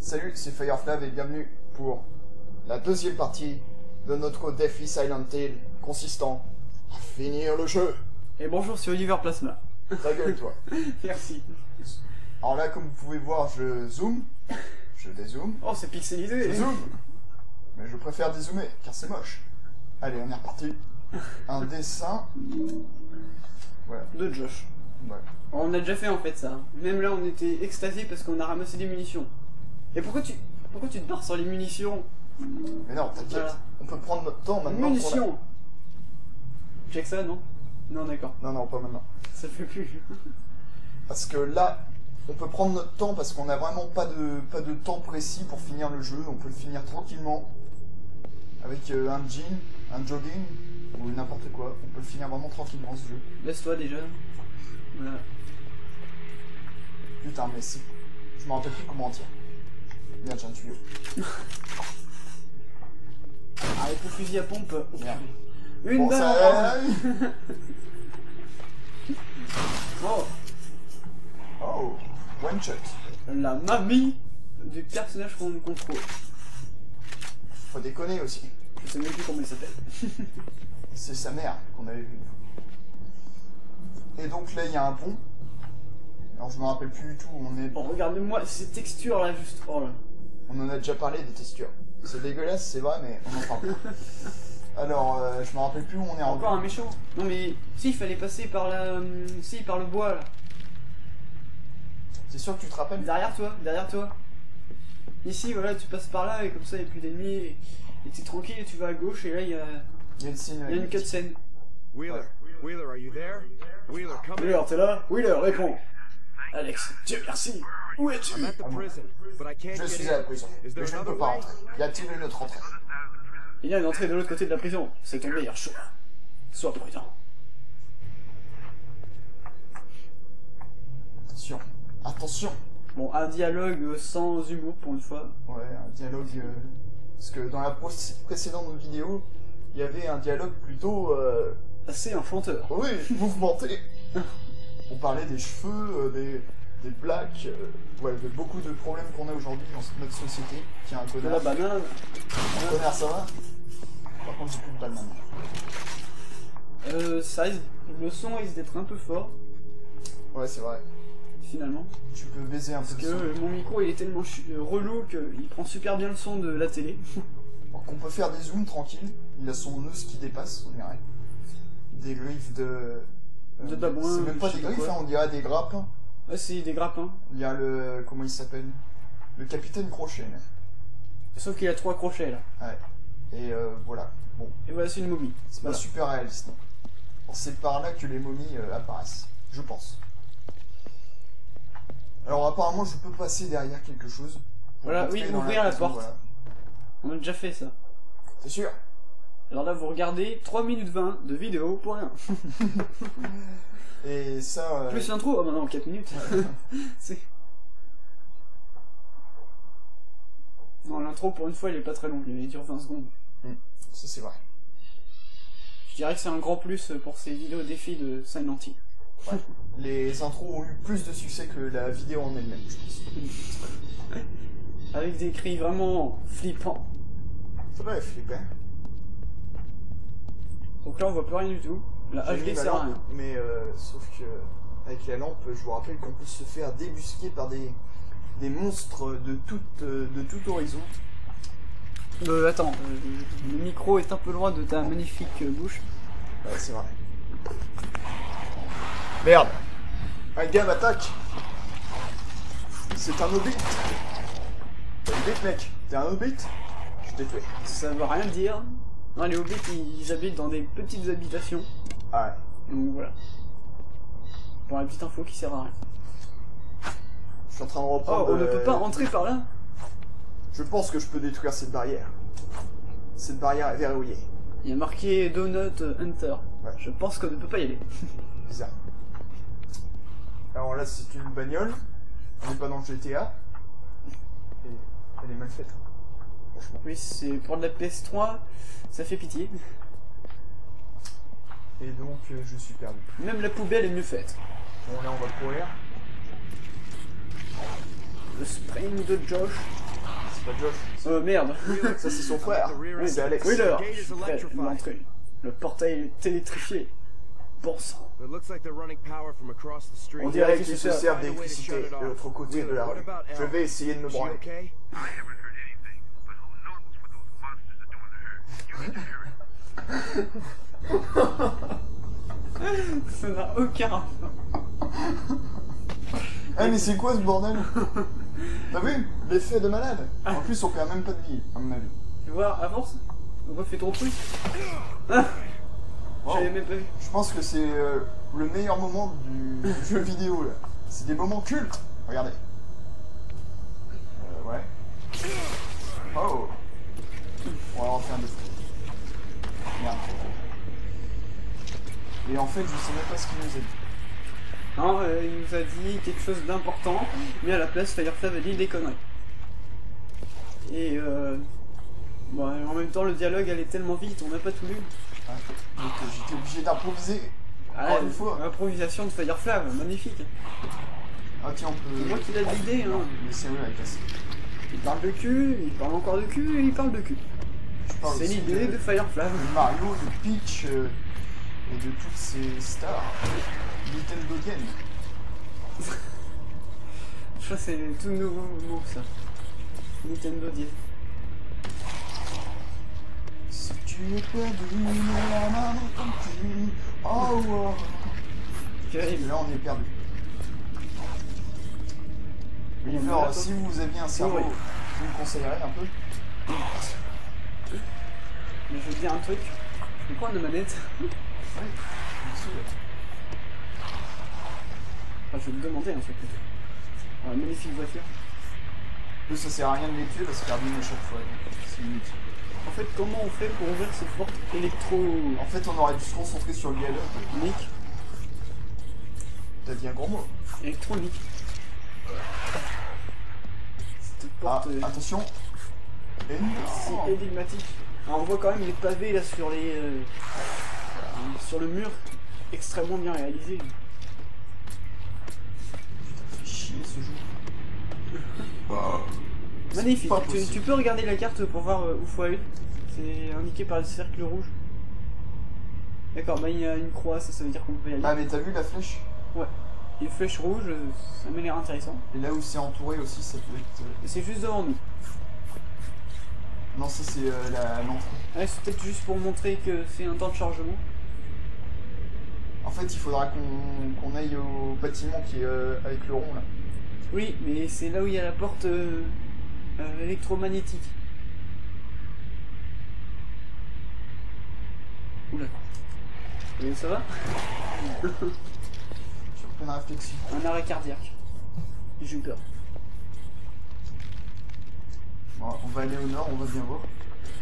Salut, c'est Fireflav et bienvenue pour la deuxième partie de notre défi Silent Hill consistant à finir le jeu. Et bonjour, c'est Oliver Plasma. Ta gueule, toi. Merci. Alors là, comme vous pouvez voir, je zoome, je dézoome, Oh, c'est pixelisé. je zoome. Mais je préfère dézoomer, car c'est moche. Allez, on est reparti. Un dessin. Voilà. De Josh. Ouais. On a déjà fait en fait ça. Même là, on était extasiés parce qu'on a ramassé des munitions. Et pourquoi tu te barres sur les munitions? Mais non, t'inquiète, Voilà. on peut prendre notre temps maintenant. Munitions. Check ça, non? Non, d'accord. Non, pas maintenant. Ça le fait plus. Parce que là, on peut prendre notre temps parce qu'on n'a vraiment pas de temps précis pour finir le jeu. On peut le finir tranquillement. Avec un jean, un jogging ou n'importe quoi. On peut le finir vraiment tranquillement ce jeu. Laisse-toi déjà. Voilà. Putain, mais si. Je me rappelle plus comment on tire. Merde, j'ai un tuyau. Avec le fusil à pompe. Oh, Merde. une Bon, balle. ça... Oh, Oh, one shot. la mamie du personnage qu'on contrôle. Faut déconner aussi. Je sais même plus comment il s'appelle. C'est sa mère qu'on avait vu. Et donc là, il y a un pont. Alors je me rappelle plus du tout où on est. Oh, regardez-moi ces textures là, juste. Oh là. On en a déjà parlé des textures. C'est dégueulasse, c'est vrai, mais on en parle pas. Alors, je me rappelle plus où on est Encore un méchant. Non mais si, il fallait passer par la... Si, par le bois là. C'est sûr que tu te rappelles? Derrière toi. Ici, voilà, tu passes par là et comme ça, il n'y a plus d'ennemis. Et t'es tranquille, tu vas à gauche et là, il y a une cutscene. Wheeler, Wheeler, are you there? Wheeler, come in. Wheeler, t'es là? Wheeler, réponds. Alex, Dieu merci. Où es-tu? I'm at the prison, but I can't Je get suis à la in. prison, Is mais there je ne another peux pas way? rentrer. Y a-t-il une autre entrée? Il y a une entrée de l'autre côté de la prison. C'est ton meilleur choix. Sois prudent. Attention, attention. Bon, un dialogue sans humour pour une fois. Ouais, un dialogue... Parce que dans la précédente vidéo, il y avait un dialogue plutôt... Assez enchanteur. Oui, mouvementé. On parlait des cheveux, des plaques, ouais, de beaucoup de problèmes qu'on a aujourd'hui dans notre société. Tiens, un De connard. la banane. Un connard, ça va? Par contre, j'ai plus de balles maintenant. Le son risque d'être un peu fort, Ouais, c'est vrai. finalement. Tu peux baiser un peu Parce le son. que mon micro il est tellement relou qu'il prend super bien le son de la télé. Alors qu'on peut faire des zooms tranquilles. Il a son nœud qui dépasse, on dirait. Des griffes de... De babouin, c'est même pas je des sais pas griffes, quoi. hein, on dirait des grappes. Ah, c'est des grappins. Il y a le... comment il s'appelle? Le capitaine Crochet, là. Sauf qu'il a 3 crochets là. Ouais. Et voilà. Bon, Et voilà, c'est une momie. c'est Voilà. pas super réaliste. Alors, c'est par là que les momies apparaissent, je pense. Alors apparemment, je peux passer derrière quelque chose. Pour Voilà, rentrer oui, dans ouvrir la prison, porte. voilà. On a déjà fait ça. C'est sûr. Alors là, vous regardez 3 minutes 20 de vidéo pour rien. Et ça... Plus l'intro, oh maintenant 4 minutes. C'est... Non, l'intro pour une fois, il est pas très long, il dure 20 secondes. ça c'est vrai. Je dirais que c'est un grand plus pour ces vidéos défis de Silent Hill. Ouais. Les intros ont eu plus de succès que la vidéo en elle-même, je pense. Avec des cris vraiment flippants. Ça doit flipper. Donc là, on voit plus rien du tout. La J'ai mis HD ma sert à lampe, rien. mais sauf que avec la lampe, je vous rappelle qu'on peut se faire débusquer par des monstres de tout horizon. Attends, le micro est un peu loin de ta magnifique bouche. Ouais, c'est vrai. Merde. Un gars m'attaque. C'est un hobbit. T'es un hobbit, mec. T'es un hobbit. Je t'ai tué. Ça veut rien dire. Non, les hobbits, ils habitent dans des petites habitations. Ah ouais. Donc voilà. Pour la petite info qui sert à rien. Je suis en train de Oh, reprendre... on ne peut pas rentrer par là. Je pense que je peux détruire cette barrière. Cette barrière est verrouillée. Il y a marqué Donut Hunter. Ouais. Je pense qu'on ne peut pas y aller. Bizarre. Alors là, c'est une bagnole. On n'est pas dans le GTA. Et elle est mal faite. Franchement. Oui, c'est pour de la PS3, ça fait pitié. Et donc, je suis perdu. Même la poubelle est mieux faite. Bon, là, on va courir. Le sprint de Josh. pas Josh. Merde. Ça, c'est son frère. Oui, C'est Alex. Wheeler. L'entrée. Le portail est électrifié. Bon sang. On dirait qu'ils se servent d'électricité de l'autre côté de la rue. Je vais essayer de me branler. Ça n'a aucun rapport. Eh mais c'est quoi ce bordel? T'as vu? L'effet de malade. En plus on perd même pas de vie, à mon avis. Tu vois, avance. Refais ton truc. Ah, wow. J'avais même pas vu. Je pense que c'est le meilleur moment du jeu vidéo là. C'est des moments cultes. Regardez. Ouais. Oh. On va rentrer un défaut. Merde. Et en fait, je sais même pas ce qu'il nous a dit. Non, il nous a dit quelque chose d'important, mais à la place, Firefly a dit des conneries. Et bon, en même temps, le dialogue allait tellement vite, on n'a pas tout lu. Ah, donc j'étais obligé d'improviser. Encore une fois. L'improvisation de Firefly, magnifique. Ah tiens, on peut... C'est moi qui l'a l'idée, hein. Mais c'est vrai, la casse. Il parle de cul, il parle encore de cul, et il parle de cul. C'est l'idée de Firefly. De Mario, de Peach, et de toutes ces stars. Nintendo Game. Je crois que c'est tout nouveau mot ça. Nintendo Game. Si tu es perdu, mets la main dans ton cul. Oh wow. Terrible. Là on est perdu. Oliver, si vous aviez un cerveau, vous me conseillerez un peu? Mais je veux te dire un truc. Je peux prendre de manette. Oui, merci. Enfin, je vais te demander un truc. Oh, une magnifique voiture. En plus, ça sert à rien de les tuer parce qu'ils reviennent à chaque fois. C'est inutile. En fait, comment on fait pour ouvrir cette porte électro... En fait, on aurait dû se concentrer sur le dialogue. Nick. T'as dit un gros mot. Électronique. Cette porte... attention. C'est énigmatique. Alors, on voit quand même les pavés là sur les... sur le mur. Extrêmement bien réalisé. Chier ce jeu. Magnifique. Tu peux regarder la carte pour voir où faut aller. C'est indiqué par le cercle rouge. D'accord, bah il y a une croix, ça veut dire qu'on peut y aller. Ah mais t'as vu la flèche? Ouais. Les flèches rouges, ça m'a l'air intéressant. Et là où c'est entouré aussi, ça peut être... C'est juste devant nous. Non, ça c'est l'entrée. Ouais, c'est peut-être juste pour montrer que c'est un temps de chargement. En fait, il faudra qu'on aille au bâtiment qui est avec le rond là. Oui, mais c'est là où il y a la porte électromagnétique. Oula. Et ça va? Je suis en pleine réflexion. Un arrêt cardiaque. J'ai eu peur. Bon, on va aller au nord, on va bien voir.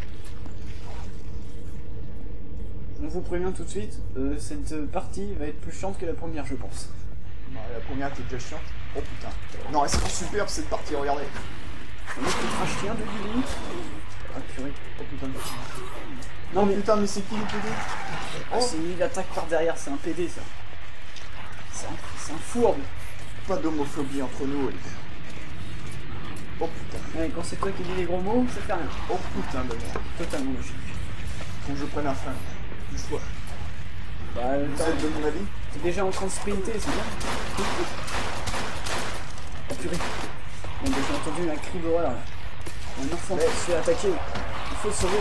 On vous prévient tout de suite, cette partie va être plus chiante que la première, je pense. Non, la première était déjà chiante. Oh putain. Non, elle sera superbe cette partie, regardez. Un mec qui trash rien de Billy. Ah purée. Oh putain. Non mais putain, mais c'est qui le PD? Oh, c'est il attaque par derrière, c'est un PD ça. C'est un fourbe. Pas d'homophobie entre nous, Olivier. Oh putain. Ouais, quand c'est toi qui dis les gros mots, ça fait rien. Oh putain de merde. Totalement logique. Faut que je prenne un frein. Du choix. Bah, Vous êtes de mon avis? T'es déjà en train de sprinter, c'est bien. Oh purée. Bon, j'ai entendu un cri d'horreur là. Un enfant qui se fait attaquer. Il faut le sauver.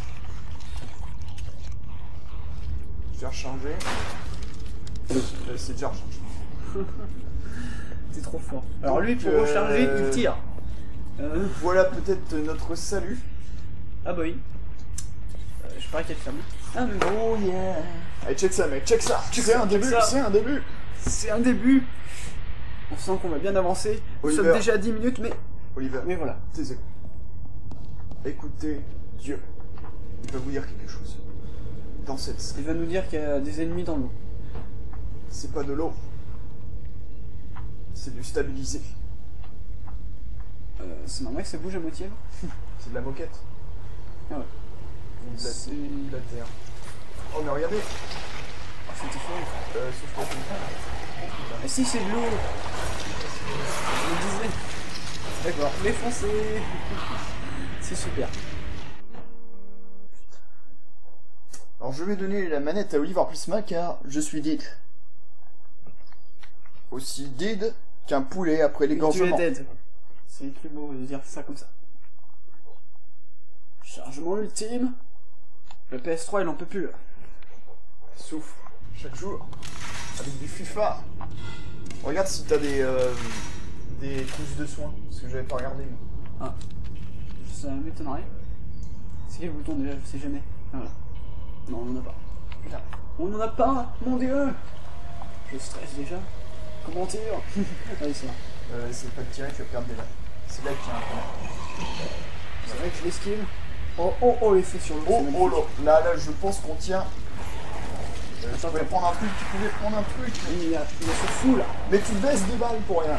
Je vais recharger. C'est déjà rechargé. T'es trop fort. Alors lui, pour recharger, il tire. Voilà peut-être notre salut. Ah bah oui. Je parie qu'elle ferme. Ah mais oh yeah. Allez, check ça mec, check ça. C'est un début, c'est un début. C'est un début. On sent qu'on va bien avancer. Nous sommes déjà à 10 minutes, mais... Oliver, mais voilà. Taisez-vous. Écoutez Dieu. Il va vous dire quelque chose. Dans cette salle. Il va nous dire qu'il y a des ennemis dans l'eau. C'est pas de l'eau. C'est du stabilisé. C'est normal que ça bouge à moitié là. C'est de la moquette. Ah ouais. C'est de la terre. Oh mais regardez. Oh, c'était fort. Sauf que Ah si, c'est de l'eau. Je le disais. D'accord, les Français. C'est super. Alors je vais donner la manette à Oliver Prisma car je suis dead. Aussi dead qu'un poulet après l'égorgement. Tu es dead. C'est plus beau de dire ça comme ça. Chargement ultime. Le PS3 il en peut plus là. Souffle chaque jour avec du FIFA. Regarde si t'as des trousses de soins, parce que j'avais pas regardé. Ah, ça m'étonnerait. C'est quel bouton déjà? Je sais jamais. Ah, voilà. Non, on en a pas. Putain. On en a pas, mon dieu. Je stresse déjà. Comment tire? Allez, ça. C'est pas de tirer, tu vas perdre des balles. C'est là qu'il y a un problème. C'est vrai que je l'esquive. Oh, oh, oh, l'effet sur le Oh, là, je pense qu'on tient. Tu pouvais prendre un truc, tu pouvais prendre un truc. Il y a ce fou là. Mais tu baisses des balles pour rien.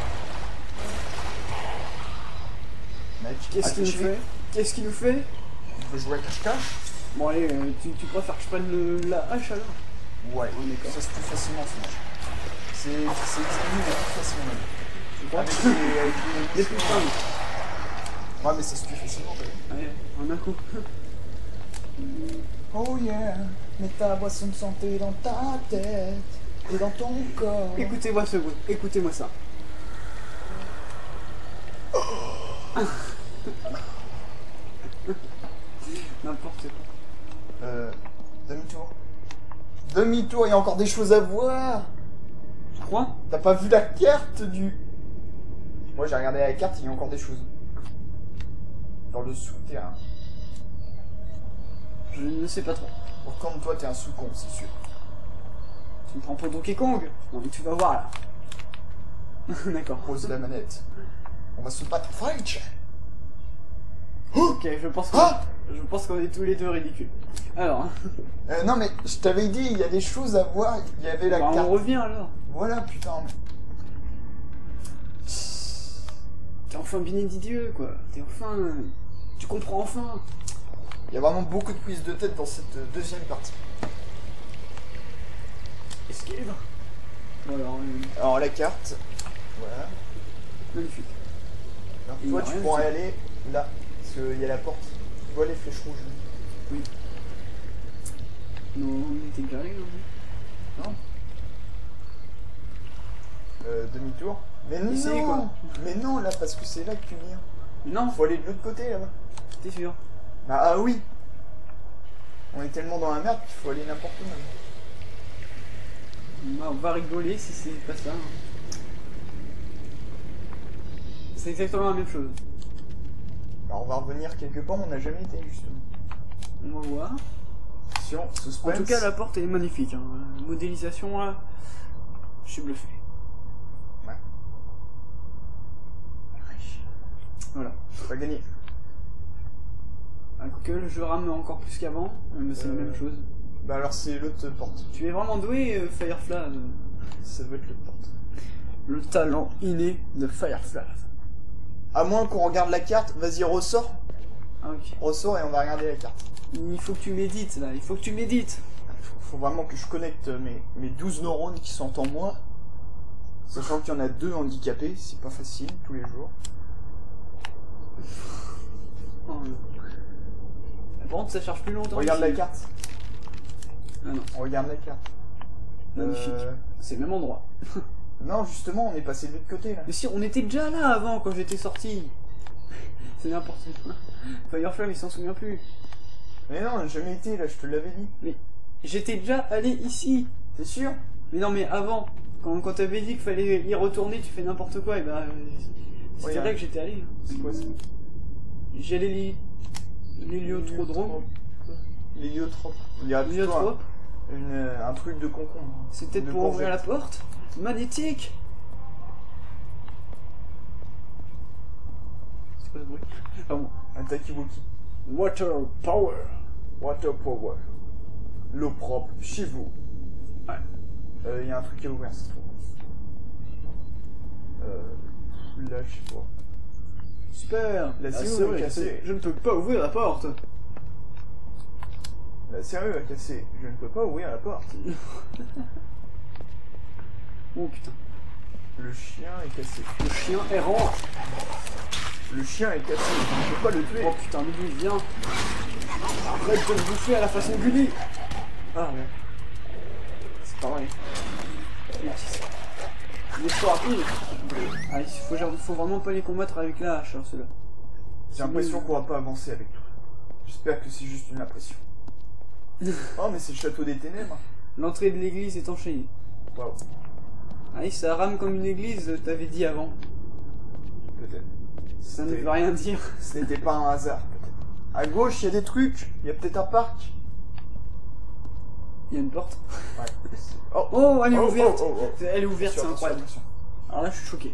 Mec, qu'est-ce qu'il nous fait? Qu'est-ce qu'il nous fait? Tu veux jouer à cache-cache? Bon, allez, tu préfères que je prenne la hache alors? Ouais, on est d'accord. Ça se tue facilement ce match. C'est extrêmement plus facilement même. Tu crois? Avec les plus fun. Ouais, mais ça se tue facilement. Allez, en un coup. Oh yeah, mets ta boisson de santé dans ta tête et dans ton corps. Écoutez-moi ce bruit, écoutez-moi ça. N'importe quoi. Demi-tour. Demi-tour, il y a encore des choses à voir. Tu crois? T'as pas vu la carte du... Moi j'ai regardé la carte, il y a encore des choses. Dans le souterrain. Je ne sais pas trop. Pour comme toi, t'es un sous-con, c'est sûr. Tu me prends pour Donkey Kong? Non mais tu vas voir là. D'accord. Pose la manette. On va se battre. Fight! Ok, je pense qu'on est tous les deux ridicules. Alors. Non mais, je t'avais dit, il y a des choses à voir, il y avait la carte. On revient alors. Voilà, putain. T'es enfin Bénédidieu, quoi. T'es enfin... Tu comprends enfin. Il y a vraiment beaucoup de prises de tête dans cette deuxième partie. Esquive. Voilà. Alors la carte, voilà. Magnifique. Alors toi tu pourrais aller là, parce qu'il y a la porte. Tu vois les flèches rouges? Oui. Non, on était déjà allé, non? Demi-tour. Mais non, ici, quoi. Mais non là, parce que c'est là que tu viens. Non. Faut aller de l'autre côté là-bas. T'es sûr? Bah ah oui. On est tellement dans la merde qu'il faut aller n'importe où. Bah, on va rigoler si c'est pas ça. Hein. C'est exactement la même chose. Alors on va revenir quelque part, on n'a jamais été justement. On va voir. Attention, suspense. En tout cas, la porte elle est magnifique. Hein. Modélisation là, je suis bluffé. Ouais. Voilà. Pas gagné. Que le jeu rame encore plus qu'avant, mais c'est la même chose. Bah alors c'est l'autre porte. Tu es vraiment doué, Firefly. Ça doit être l'autre porte. Le talent inné de Firefly. À moins qu'on regarde la carte, vas-y ressors. Ah, ok. Ressors et on va regarder la carte. Il faut que tu médites là, il faut que tu médites. Faut vraiment que je connecte mes 12 neurones qui sont en moi. Sachant qu'il y en a 2 handicapés, c'est pas facile tous les jours. Oh, par contre, ça charge plus longtemps. Regarde ici. la carte. Ah non. On regarde la carte. Magnifique. C'est le même endroit. Non, justement, on est passé de l'autre côté là. Mais si, on était déjà là avant quand j'étais sorti. C'est n'importe quoi. Firefly, il s'en souvient plus. Mais non, on n'a jamais été là, je te l'avais dit. Mais j'étais déjà allé ici. T'es sûr? Mais non, mais avant, quand t'avais dit qu'il fallait y retourner, tu fais n'importe quoi, et bah. C'était Ouais, là que j'étais allé. C'est quoi ça? J'allais l'héliotrodrome. L'héliotrope. Il y a plutôt L'héliotrope. un truc de concombre. C'est peut-être De pour ouvrir la courgette. porte. Magnétique. C'est quoi ce bruit? Ah bon. Un Takiwoki. Water power. Water power. L'eau propre, chez vous. Ouais. Il y a un truc à ouvrir cette fois. Là, je sais pas. Super. La serrure est cassée. Je ne peux pas ouvrir la porte. La serrure est cassée. Je ne peux pas ouvrir la porte. Oh putain. Le chien est cassé. Le chien errant. Le chien est cassé, on peut pas le tuer. Oh putain, Gulli, viens. Arrête de me bouffer à la façon Gulli. Ah ouais. C'est pareil. Il est trop rapide. Ah, faut vraiment pas les combattre avec la hache, hein, ceux-là. J'ai l'impression qu'on va pas avancer avec toi. J'espère que c'est juste une impression. Oh, mais c'est le château des ténèbres. L'entrée de l'église est enchaînée. Waouh. Ah, ça rame comme une église, t'avais dit avant. Peut-être. Ça ne veut rien dire. Ce n'était pas un hasard, peut-être. À gauche, il y a des trucs. Il y a peut-être un parc. Il y a une porte. Ouais. Oh, elle est ouverte. Oh. Elle est ouverte, c'est incroyable. Attention. Alors là, je suis choqué.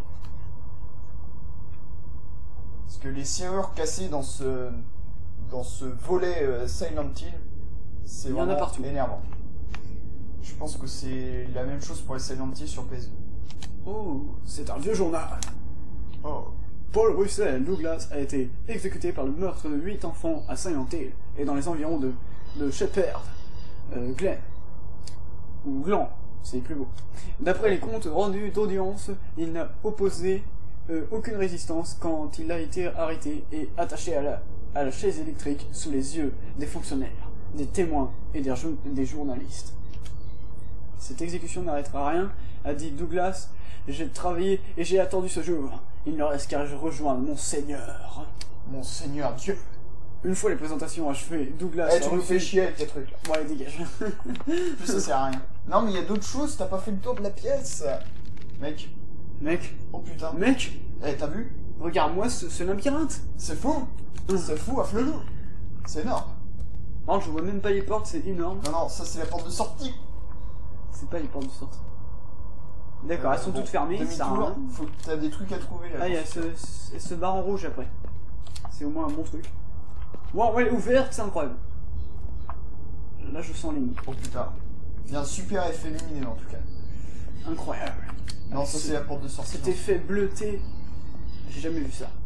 Parce que les serrures cassées dans ce volet Silent Hill, c'est Il y en a vraiment partout. énervant. Je pense que c'est la même chose pour les Silent Hill sur PS2. Oh, c'est un vieux journal. Oh. Paul Russell Douglas a été exécuté par le meurtre de 8 enfants à Silent Hill et dans les environs de Shepherd, Glen. Ou Glan, c'est plus beau. D'après les comptes rendus d'audience, il n'a opposé aucune résistance quand il a été arrêté et attaché à la chaise électrique sous les yeux des fonctionnaires, des témoins et des journalistes. Cette exécution n'arrêtera rien, a dit Douglas. J'ai travaillé et j'ai attendu ce jour. Il ne reste qu'à rejoindre mon Seigneur. Mon Seigneur Dieu. Une fois les présentations achevées, Douglas... Eh, tu me fais chier avec tes trucs là. Bon, allez, dégage. Ça sert à rien. Non, mais il y a d'autres choses, t'as pas fait le tour de la pièce. Mec. Mec. Oh putain. Mec. Eh, t'as vu? Regarde-moi ce labyrinthe. C'est fou. C'est fou à flelou. C'est énorme. Non, je vois même pas les portes, c'est énorme. Non, ça c'est la porte de sortie. C'est pas les portes de sortie. D'accord, elles sont toutes fermées, ça demi-tour, rien. faut que t'as des trucs à trouver là. Ah, il y a ce bar en rouge après. C'est au moins un bon truc. Wow, elle est ouverte, c'est incroyable. Là, je sens l'ennemi. Oh putain. Il y a un super effet lumineux en tout cas. Incroyable. Non, ça c'est la porte de sortie. Cet effet bleuté, j'ai jamais vu ça.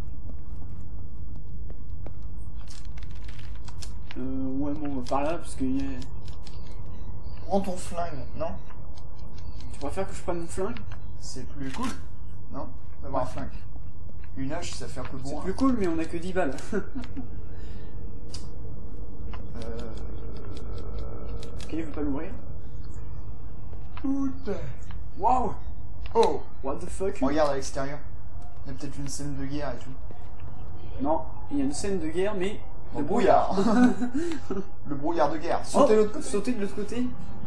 Ouais, bon, on va par là, parce que y a... Prends ton flingue, non? Tu préfères que je prenne mon flingue? C'est plus cool, non? D'avoir un flingue. Une hache, ça fait un peu bon. C'est plus cool, mais on a que 10 balles. Ok, il veut pas l'ouvrir. Waouh! Oh! What the fuck? Regarde à l'extérieur. Il y a peut-être une scène de guerre et tout. Non, il y a une scène de guerre, mais... Le brouillard. Le brouillard de guerre. Sautez de l'autre côté. Sauter de l'autre côté.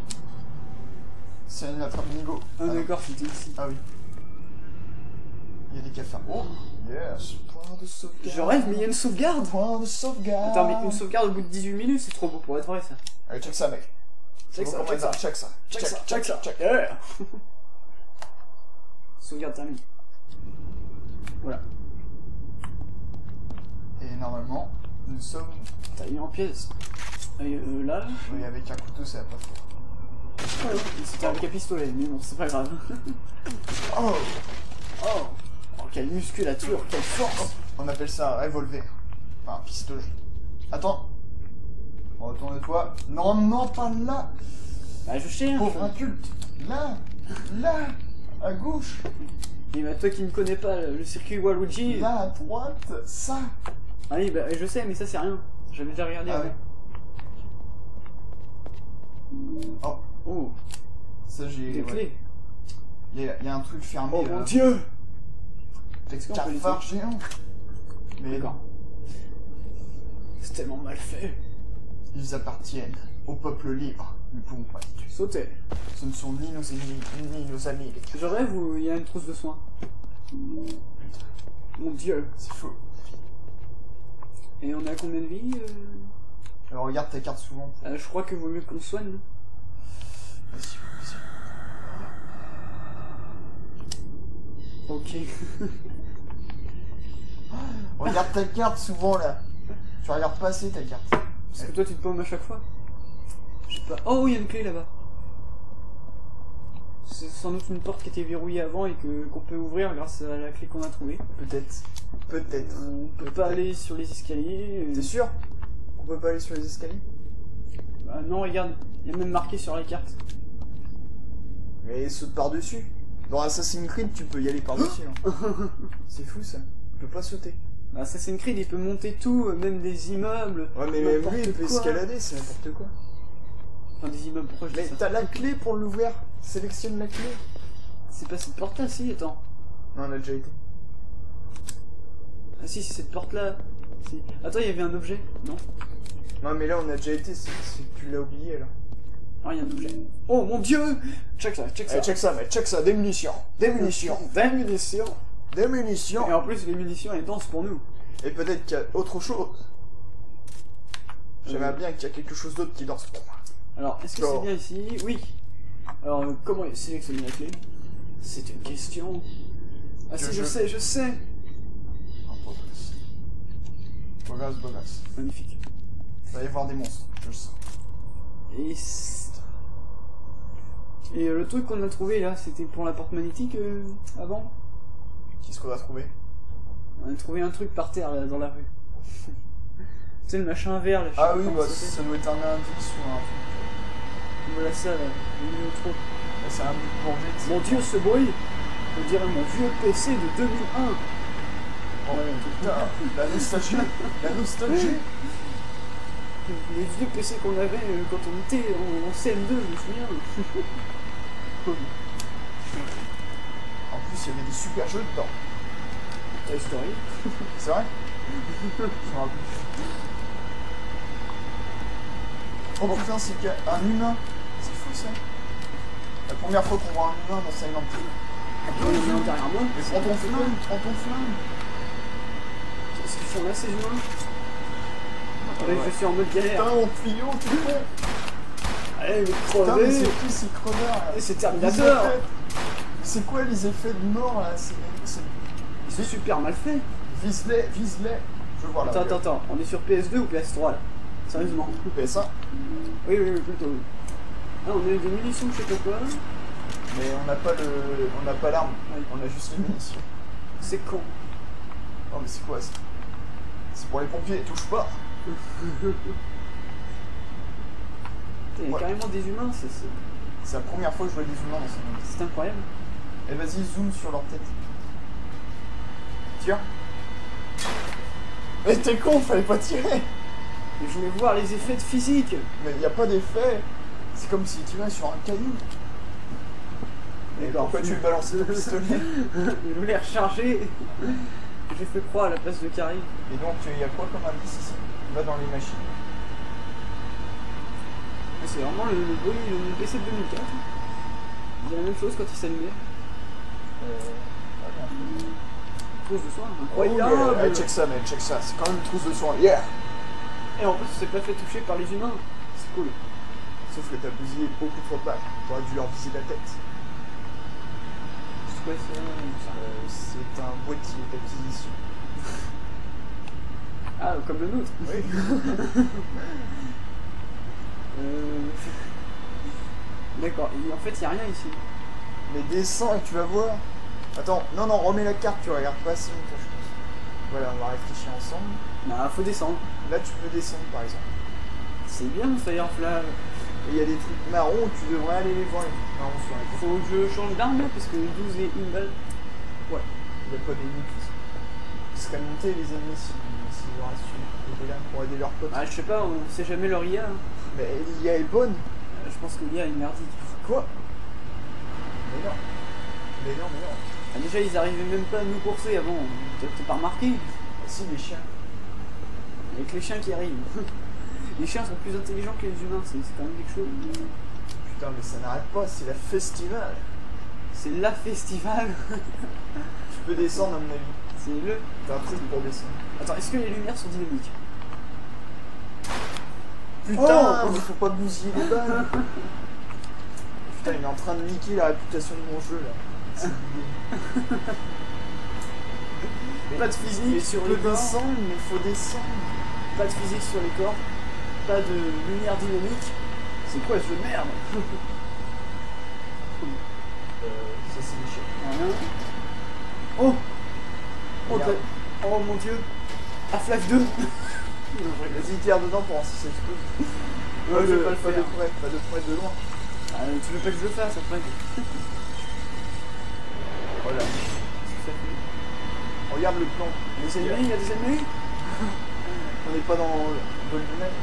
C'est une attrape bingo. Ah d'accord, c'était ici. Ah oui. Il y a des cafards. Oh! Yes! Point de sauvegarde. Je rêve, mais il y a une sauvegarde! Point de sauvegarde. Attends, mais une sauvegarde au bout de 18 minutes, c'est trop beau pour être vrai, ça. Allez, check ça, mec. Check ça, check ça. Check ça. Check ça, Check ça. check. Yeah. Sauvegarde terminée. Voilà. Et normalement, nous sommes... T'as mis en pièces. Et là... Oui, avec un couteau, ça va pas faire. C'était avec un pistolet, mais bon, c'est pas grave. Oh! Oh! Oh, quelle musculature, quelle force! On appelle ça un revolver. Enfin, un pistolet. Attends. Retourne-toi. Non, pas là! Bah, je cherche! Pauvre inculte! Là! À gauche! Et bah, toi qui ne connais pas le circuit Waluigi... Là, à droite! Ça! Ah oui, bah, je sais, mais ça c'est rien. J'avais déjà regardé Ah avant. ouais. Oh! Oh! Ça, j'ai... Des clés! Il y a un truc fermé. Oh mon dieu! Est-ce qu'on peut les cafard géant? Mais d'accord. C'est tellement mal fait. Ils appartiennent au peuple libre. Nous ne pouvons pas les tuer. Sauter. Ce ne sont ni nos ennemis, ni nos amis. Les Je rêve où il y a une trousse de soins. Mon dieu. C'est faux. Et on a combien de vie Alors regarde ta carte souvent. Je crois que vaut mieux qu'on soigne. Non Vas-y. Ok. Regarde ta carte souvent là. Tu regardes pas assez ta carte. Parce que toi tu te paumes à chaque fois. Je sais pas. Oh, il y a une clé là-bas. C'est sans doute une porte qui était verrouillée avant et qu'on peut ouvrir grâce à la clé qu'on a trouvée. Peut-être. Peut-être. On peut pas aller sur les escaliers. T'es sûr qu'on peut pas aller sur les escaliers? Bah non, regarde. Il y a même marqué sur la carte. Mais saute par-dessus. Dans Assassin's Creed, tu peux y aller par-dessus. Hein. C'est fou ça. Tu peux pas sauter. Bah, Assassin's Creed, il peut monter tout, même des immeubles. Ouais, mais même lui, il peut quoi. escalader, c'est n'importe quoi. Enfin, des immeubles, pourquoi je dis Mais ça? t'as la clé pour l'ouvrir. Sélectionne la clé. C'est pas cette porte-là, si, attends. Non, on a déjà été. Ah si, c'est cette porte-là. Si. Attends, il y avait un objet, non? Non, mais là, on a déjà été, tu l'as oublié, là. Ah, il y a un objet. Oh mon dieu! Check ça, check ça. Check ça, mec, check ça, des munitions. Des munitions. Des munitions. Des munitions. Et en plus, les munitions, elles dansent pour nous. Et peut-être qu'il y a autre chose. J'aimerais bien qu'il y a quelque chose d'autre qui danse pour moi. Alors, est-ce que c'est bien ici? Oui. Alors, comment sélectionner la clé? C'est une question. Ah si, je sais, je sais. Bogasse, bogasse. Magnifique. Il va y avoir des monstres, je le sens. Et le truc qu'on a trouvé là, c'était pour la porte magnétique avant? Qu'est-ce qu'on a trouvé? On a trouvé un truc par terre là, dans la rue. Tu sais, le machin vert là. je sais Ah pas oui, comment bah ça s'appelle. ça doit être un indice ou un truc. Voilà ça là, le milieu trop. Là, c'est un bout pour vite. Mon dieu, ce bruit! On dirait mon vieux PC de 2001! Oh putain, la nostalgie. La nostalgie. Les vieux PC qu'on avait quand on était en CM2, je me souviens. En plus, il y avait des super jeux dedans. Toy Story. C'est vrai? Je me rappelle. Oh putain, c'est qu'il y a un humain. C'est fou ça. La première fois qu'on voit un humain dans Silent Hill. Il y en a un derrière moi. Mais prends ton flingue, prends ton flingue. Qu'est-ce qu'ils font là, ces humains? Attendez, je suis en mode galère. Putain, mon tuyau, tu con. Allez, mais Putain, mais crevez! c'est qui ces crevards là? Et c'est Les Terminator! effets. C'est quoi les effets de mort là? Ils sont super mal faits. Vise-les, vise-les. Je veux voir là. Attends, on est sur PS2 ou PS3 là? Sérieusement? PS1. Oui, plutôt. Ah, on a eu des munitions, je sais pas quoi. Mais on n'a pas le. On n'a pas l'arme. Oui. On a juste les munitions. C'est con. Non mais c'est quoi ça? C'est pour les pompiers, touche pas. Il y a Ouais. carrément des humains, C'est la première fois que je vois des humains dans ce monde. c'est incroyable. Et vas-y, zoom sur leur tête. Tire. Mais t'es con, fallait pas tirer. Mais je voulais voir les effets de physique. Mais y a pas d'effet. C'est comme si tu tirais sur un caillou. Et D'accord. pourquoi tu le balançais ton pistolet? Je voulais recharger. J'ai fait croix à la place de Carrie. Et donc, il y a quoi comme indice ici? Va dans les machines. C'est vraiment le bruit du PC de 2004. Il faisait la même chose quand il s'allumait. Trousse de soin, Oh, yeah. incroyable. Allez, check ça, mec, check ça. C'est quand même une trousse de soin. Yeah! Et en plus, on s'est pas fait toucher par les humains. C'est cool. Sauf que t'as bousillé beaucoup trop de balles. T'aurais dû leur viser la tête. C'est quoi ça? C'est un boîtier d'acquisition. Ah, comme le nôtre. Oui. D'accord, et en fait, il n'y a rien ici. Mais descends et tu vas voir. Attends, non, remets la carte, tu regardes pas si longtemps, je pense. Voilà, on va réfléchir ensemble. Bah, faut descendre. Là, tu peux descendre, par exemple. C'est bien, Firefly. Et il y a des trucs marrons, tu devrais aller les voir, les trucs marrons sur la carte. Faut que je change d'arme, là, parce que 12 et une balle. Ouais. Il n'y a pas d'ennemis qui seraient montés, les ennemis, s'ils auraient su étaient là pour aider leurs potes. Ah, je sais pas, on sait jamais leur IA. Hein. Mais l'IA est bonne. Je pense que l'IA est merdique. Quoi? Mais non. Mais non. Ah, déjà, ils arrivaient même pas à nous courser avant. T'as pas remarqué? Ah, si, les chiens. Avec les chiens qui arrivent. Les chiens sont plus intelligents que les humains, c'est quand même quelque chose. Putain, mais ça n'arrête pas, c'est la festival. C'est la festival. Tu peux descendre, à mon avis. C'est le... T'as un truc pour descendre. Attends, est-ce que les lumières sont dynamiques? Putain, Oh, mais faut pas bousiller les balles. Putain, il est en train de niquer la réputation de mon jeu, là. C'est nul. Pas de physique Mais sur tu les peux corps. descendre, mais faut descendre. Pas de physique sur les corps. Pas de lumière dynamique. C'est quoi ce jeu de merde? Ça, c'est les chiens. Rien. Oh, Regarde. oh mon dieu. Half-Life 2. Vas-y, tire dedans pour voir si ça explose. Ouais, je vais pas le Pas de faire. près, pas de près, de loin. Ah, tu veux pas que je le fasse après? Voilà. Qu'est-ce que ça fait? Regarde le plan. Des ennemis, il y a des ennemis. On n'est pas dans GoldenEye.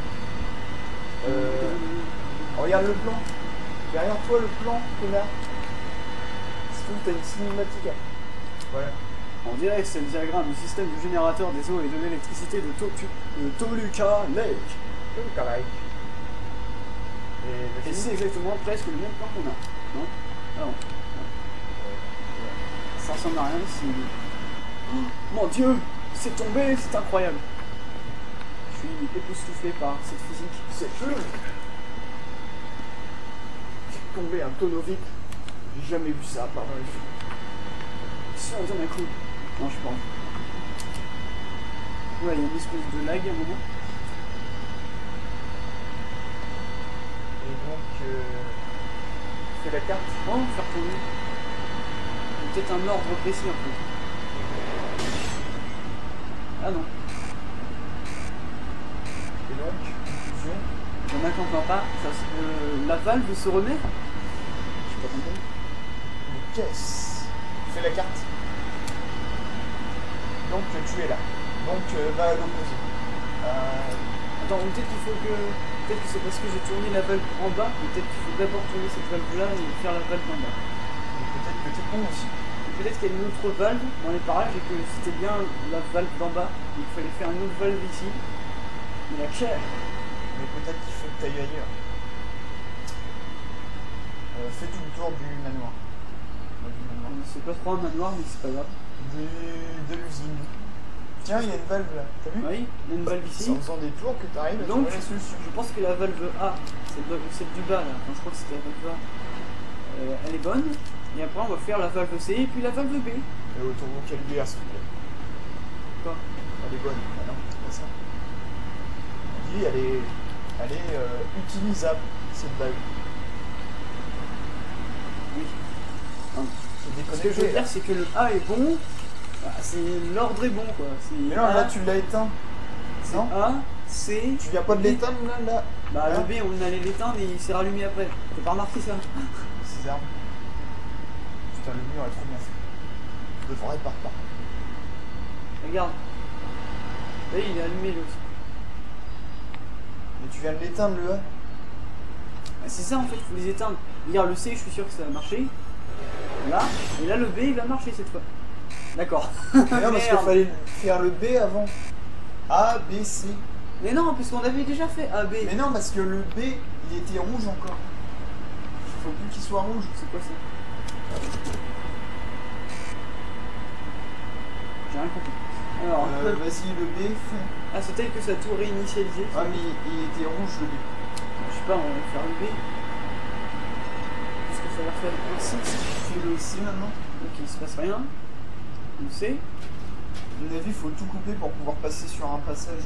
Regarde le plan. Derrière toi, le plan, connard. C'est tout, t'as une cinématique. Voilà. On dirait que c'est le diagramme du système du générateur des eaux et de l'électricité de Toluca Lake. Toluca Lake. Et c'est exactement presque le même plan qu'on a. Non? Ah non. Ça ressemble à rien ici. Oh, mon Dieu! C'est tombé, c'est incroyable. Je suis époustouflé par cette physique. C'est eux. J'ai tombé un tonneau vide. J'ai jamais vu ça, pardon. Si on donne un coup. Non, je suis pas. Ouais, il y a une espèce de lag à un moment. Et donc, fais la carte. Oh, faire tourner. Peut-être un ordre précis un peu. Ah non. Et donc, conclusion. Il y en a qui n'entendent pas. La valve se remet. Je sais pas compris. Une caisse. Fais la carte. Donc, tu es là. Donc, va à l'opposé. Attends, peut-être qu'il faut que... Peut-être que c'est parce que j'ai tourné la valve en bas, mais peut-être qu'il faut d'abord tourner cette valve-là et faire la valve en bas. Peut-être que t'es con aussi. Peut-être qu'il y a une autre valve dans les parages et que c'était bien la valve d'en bas. Il fallait faire une autre valve ici. Mais la chair. Mais peut-être qu'il faut que tu ailles ailleurs. Fais tout le tour du manoir. C'est pas trop un manoir, mais c'est pas grave. De l'usine. Tiens, il y a une valve là. T'as vu? Oui, il y a une valve C'est ici. en faisant des tours que tu arrives à Donc, trouver la solution. je pense que la valve A, celle du bas là, enfin, je crois que c'était la valve A, elle est bonne. Et après, on va faire la valve C et puis la valve B. Et autour de quel bière, s'il te plaît? Quoi? Elle est bonne. Ah non, c'est pas ça. On dit, elle est utilisable, cette valve. Oui. Hein. C'est Ce que je veux dire, c'est que le A est bon, bah, l'ordre est bon quoi. Mais non, là tu l'as éteint. Non? A, C. Tu viens pas de l'éteindre là? Bah Hein? le B, on allait l'éteindre et il s'est rallumé après. T'as pas remarqué ça? Ces armes. Putain, le mur est trop bien fait. Je devrais pas. Regarde. Là, il est allumé l'autre. Mais tu viens de l'éteindre le A? Bah, c'est ça en fait, il faut les éteindre. Regarde, le C, je suis sûr que ça va marcher. Là, et là le B, il va marcher cette fois. D'accord. Mais non, parce qu'il fallait faire le B avant. A, B, C. Mais non, puisqu'on avait déjà fait A, B. Mais non, parce que le B, il était rouge encore. Il faut plus qu'il soit rouge. C'est quoi ça? J'ai rien compris. Alors, vas-y, le B, fais. ah, c'est tel que ça a tout réinitialisé. Ah, mais il était rouge le B. Je sais pas, on va faire le B. Qu'est-ce que ça va faire ainsi? Fais le C maintenant. Ok, il se passe rien. Le C. À mon avis, il faut tout couper pour pouvoir passer sur un passage.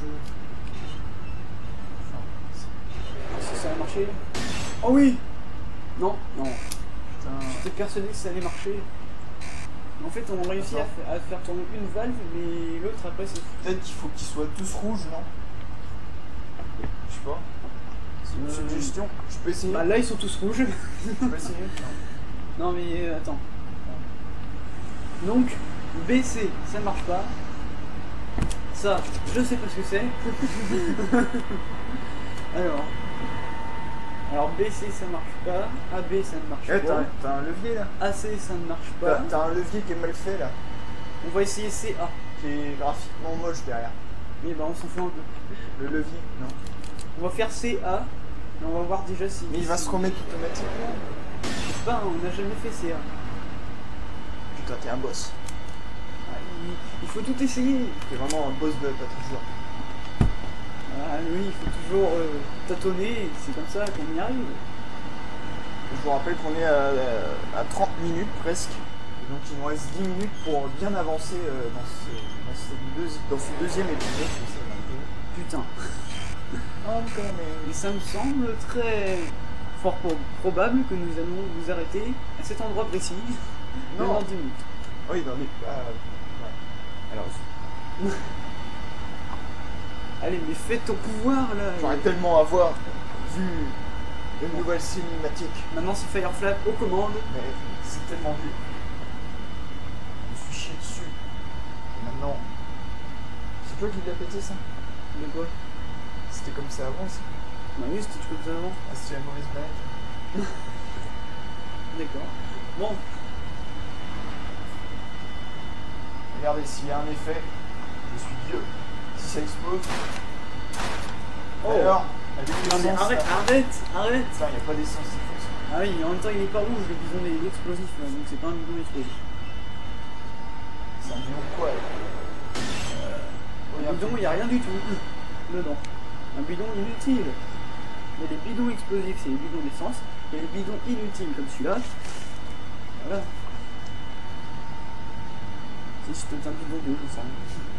Est-ce que ça va marcher? Oh oui! Non, non. Putain. J'étais persuadé que ça allait marcher. En fait, on réussit à faire tourner une valve, mais l'autre après c'est. Peut-être qu'il faut qu'ils soient tous rouges, non? Je sais pas. C'est une suggestion. Je peux essayer? Bah là, ils sont tous rouges. Je peux essayer? Non. Non, mais attends. Donc, BC, ça marche pas. Ça, je sais pas ce que c'est. Alors BC ça marche pas, AB ça ne marche pas, T'as un levier là? AC ça ne marche pas. T'as un levier qui est mal fait là, On va essayer CA. qui est graphiquement moche derrière. Mais bah on s'en fout un peu. Le levier, non. On va faire CA, et on va voir déjà si... Mais il va se remettre automatiquement. Je sais pas, on n'a jamais fait CA. Putain, t'es un boss. Ah, il faut tout essayer. T'es vraiment un boss de toujours. Ah oui, il faut toujours tâtonner, c'est comme ça qu'on y arrive. Je vous rappelle qu'on est à 30 minutes presque. Et donc il nous reste 10 minutes pour bien avancer dans ce deuxième épisode. Putain. Encore mais... Et ça me semble très fort probable que nous allons nous arrêter à cet endroit précis dans 10 minutes. Oui, dans les... ouais. Alors... Allez, mais fais ton pouvoir là. J'aurais tellement avoir vu une nouvelle cinématique. Maintenant c'est Firefly aux commandes. Mais c'est tellement vu. chier dessus. Et maintenant, c'est toi qui l'as pété ça? De quoi? C'était comme ça avant ça? Bah oui, c'était comme ça avant. Ah, c'était la mauvaise blague. D'accord. Bon, Regardez, s'il y a un effet, je suis Dieu. Si ça explose. Oh. D'ailleurs, avec non mais l'essence, arrête, là. arrête, arrête. Putain, il n'y a pas d'essence, c'est faux ça. Ah oui, en même temps il est pas rouge le bidon est explosif là, donc c'est pas un bidon explosif. C'est un bidon de quoi là? Un bidon, il n'y a rien du tout dedans. Un bidon inutile. Il y a des bidons explosifs, c'est les bidons d'essence. Il y a des bidons inutiles comme celui-là. Voilà. Si c'était un bidon d'eau, je sais rien.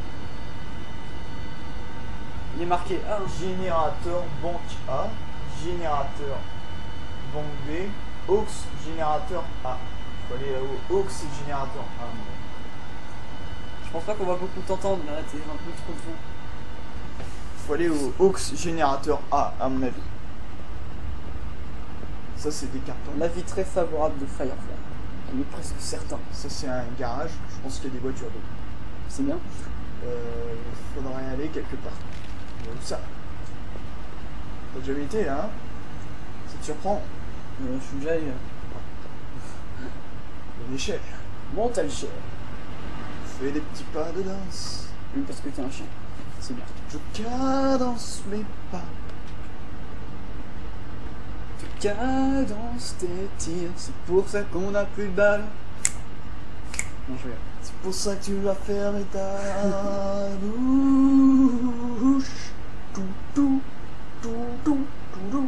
Il est marqué A. Générateur banque A, générateur banque B, aux générateur A. Il faut aller au aux générateur A. Je pense pas qu'on va beaucoup t'entendre là, t'es un peu trop fond. Il faut aller au aux générateur A, à mon avis. Ça, c'est des cartons. L'avis très favorable de Firefly. Il est presque certain. Ça, c'est un garage. Je pense qu'il y a des voitures dedans. C'est bien. Il faudrait aller quelque part. Où ça? T'as déjà été là, hein? Ça te surprend? Je suis déjà allé. Il y a une échelle. Monte à l'échelle. Fais des petits pas de danse. Oui, parce que t'es un chien. C'est bien. Je cadence mes pas. Tu cadences tes tirs, c'est pour ça qu'on a plus de balles. Non, je regarde. C'est pour ça que tu vas fermer ta bouche. Tout, tout, tout, tout, tout, tout.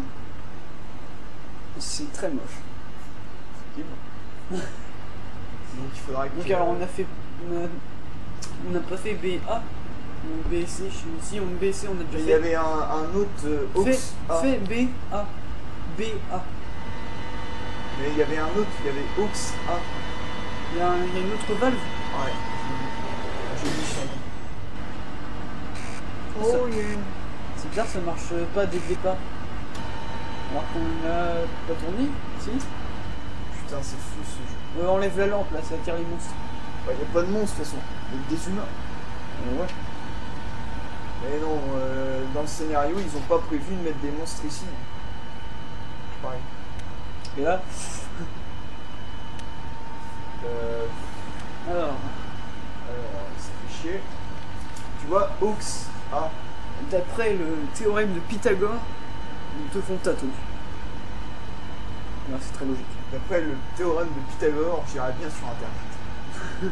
C'est très moche. Donc il faudra que... Donc alors on a fait... On n'a pas fait BA ou BC, je suis ici, on BC, on a déjà Il fait... y avait un autre aux A. Fais BA. BA. Mais il y avait un autre, il y avait aux A. Il y a une autre valve. Ouais. J'ai vu ça. Oh yeah. C'est bizarre, ça marche pas dès le départ. Alors qu'on a pas tourné, si. Putain, c'est fou ce jeu. Enlève la lampe là, ça attire les monstres. Il n'y a pas de monstres de toute façon, il y a des humains. Ouais. Mais non, dans le scénario, ils ont pas prévu de mettre des monstres ici. Pareil. Et là, alors, ça fait chier. Tu vois, aux A. d'après le théorème de Pythagore, ils te font tâtonner. Là, c'est très logique. D'après le théorème de Pythagore, j'irai bien sur internet.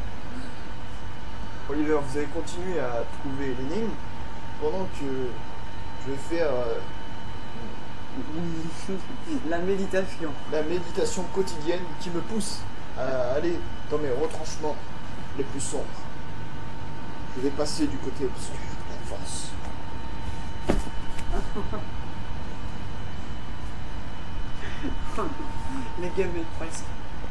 Oliver, vous allez continuer à trouver l'énigme pendant que je vais faire La méditation. la méditation quotidienne qui me pousse à aller dans mes retranchements les plus sombres. Je vais passer du côté obscur de la force. Les gamins presque.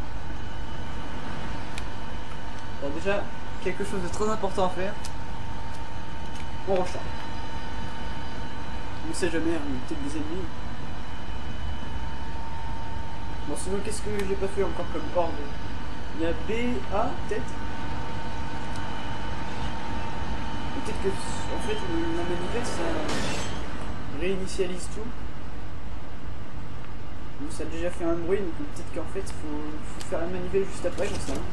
Bon, déjà, quelque chose de très important à faire. On recharge. On ne sait jamais, il y a peut-être des ennemis. Bon, sinon, qu'est-ce que j'ai pas fait encore comme ordre? Il y a B, A, peut-être. Peut-être que, en fait, la manivelle, ça réinitialise tout. Donc, ça a déjà fait un bruit, donc peut-être qu'en fait, il faut faire la manivelle juste après, j'en sais rien.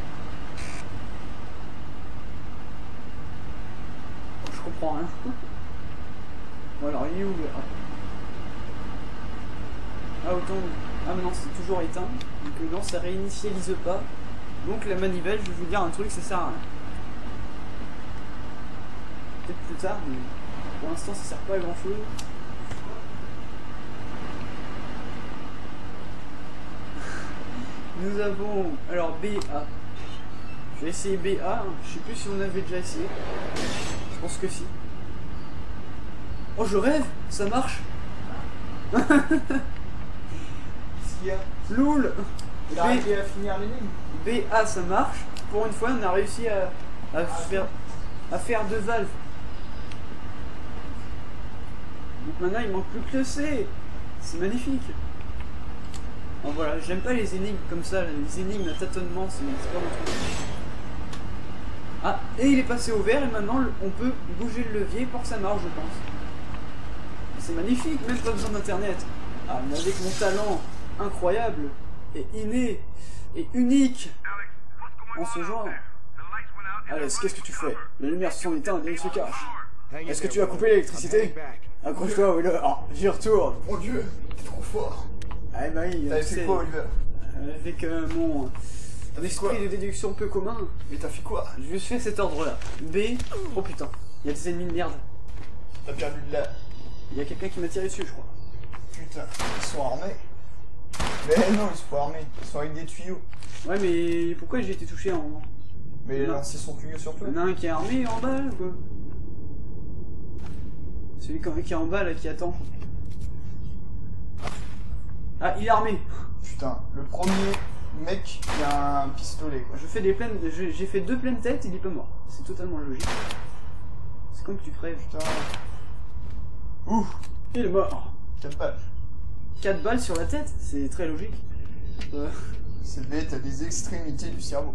Je comprends rien. Bon, alors, il est où le A? Ah, autant. Ah, mais non, c'est toujours éteint. Donc, non, ça réinitialise pas. Donc, la manivelle, je vais vous dire un truc, ça sert à rien. Peut-être plus tard, mais pour l'instant, ça sert pas à grand chose. Nous avons alors BA. Je vais essayer BA. Je sais plus si on avait déjà essayé. Je pense que si. Oh, je rêve, ça marche. Qu'est-ce qu'il y a? Loul. Il a arrivé à finir l'énigme. BA, ça marche. Pour une fois, on a réussi à faire deux valves. Donc maintenant, il manque plus que le C. C'est magnifique. Bon, voilà, j'aime pas les énigmes comme ça, les énigmes à tâtonnement, c'est pas mon truc. Ah, et il est passé au vert et maintenant on peut bouger le levier pour que ça marche, je pense. C'est magnifique, même pas besoin d'internet. Ah, mais avec mon talent incroyable et inné et unique en ce genre. Alex, qu'est-ce que tu fais? Les lumières se sont éteintes et il se cache. Est-ce que tu as coupé l'électricité? Accroche-toi, Wheeler. Ah, j'y retourne. Mon dieu, t'es trop fort. Ah bah oui, T'avais fait quoi, Oliver? avec mon esprit de déduction peu commun, Mais t'as fait quoi? j'ai juste fait cet ordre-là. B. Oh putain, il y a des ennemis de merde. T'as perdu de la... Il y a quelqu'un qui m'a tiré dessus, je crois. Putain, ils sont armés. Mais non, ils sont pas armés. Ils sont avec des tuyaux. Ouais, mais pourquoi j'ai été touché en... Mais il a Non. lancé son tuyau sur toi. Il y en a un qui est armé en bas, ou quoi? Celui qui est en bas, là, qui attend. Ah, il est armé. Putain, le premier mec, il a un pistolet, quoi. Je fais des pleines... J'ai fait 2 pleines têtes, il est pas mort. C'est totalement logique. C'est comme que tu crèves. Putain. Ouh, Il est mort. 4 balles. 4 balles sur la tête, c'est très logique. C'est bête, t'as des extrémités du cerveau.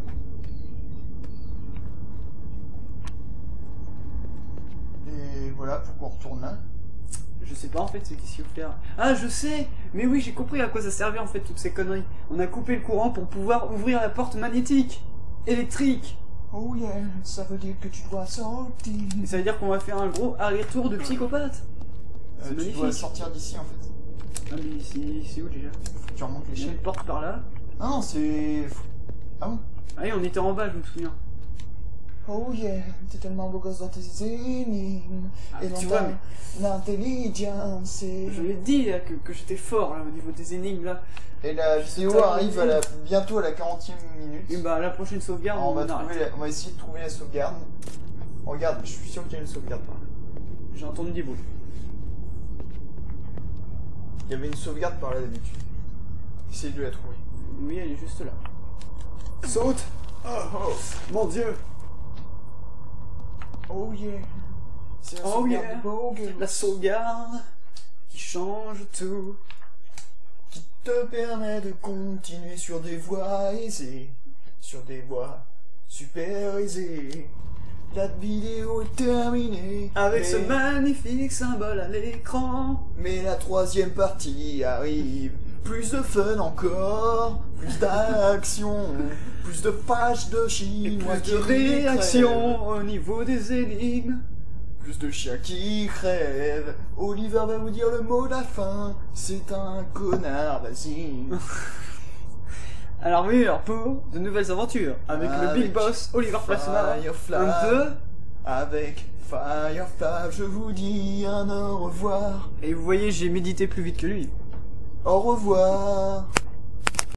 Et voilà, faut qu'on retourne là. Je sais pas en fait ce qu'est-ce qu'il faut faire. Ah, je sais. Mais oui, j'ai compris à quoi ça servait en fait toutes ces conneries. On a coupé le courant pour pouvoir ouvrir la porte magnétique, électrique. Oh yeah, ça veut dire que tu dois sortir. Et ça veut dire qu'on va faire un gros aller-retour de psychopathe. C'est Tu magnifique. dois sortir d'ici en fait. Ah mais c'est où déjà? Tu remontes Il y a l'échelle. une porte par là. Ah non, c'est... Ah bon? Ah oui, on était en bas, je me souviens. Oh yeah, t'es tellement beau gosse dans tes énigmes. Ah, et dans tu vois, ta mais intelligence. je l'ai dit là, que j'étais fort là, au niveau des énigmes là. Et la vidéo totalement arrive bientôt à la 40e minute. Et bah la prochaine sauvegarde, on va arrête. on va essayer de trouver la sauvegarde. Regarde, je suis sûr qu'il y a une sauvegarde par là. J'ai entendu des bruits. Il y avait une sauvegarde par là d'habitude. Essaye de la trouver. Oui, elle est juste là. Saute! Oh, oh. Mon dieu! Oh yeah. C'est la Oh sauvegarde yeah. de Bogle La sauvegarde qui change tout. qui te permet de continuer sur des voies aisées, sur des voies super aisées. La vidéo est terminée. Avec ce magnifique symbole à l'écran. Mais la 3e partie arrive. Plus de fun encore, plus d'action, plus de pages de Et chinois plus de réactions au niveau des énigmes. plus de chiens qui crèvent. Oliver va vous dire le mot de la fin. C'est un connard, vas-y. À l'armure pour de nouvelles aventures. Avec le Big Boss Oliver Plasma. Firefly. Un peu. Avec Firefly, je vous dis un au revoir. Et vous voyez, j'ai médité plus vite que lui. Au revoir.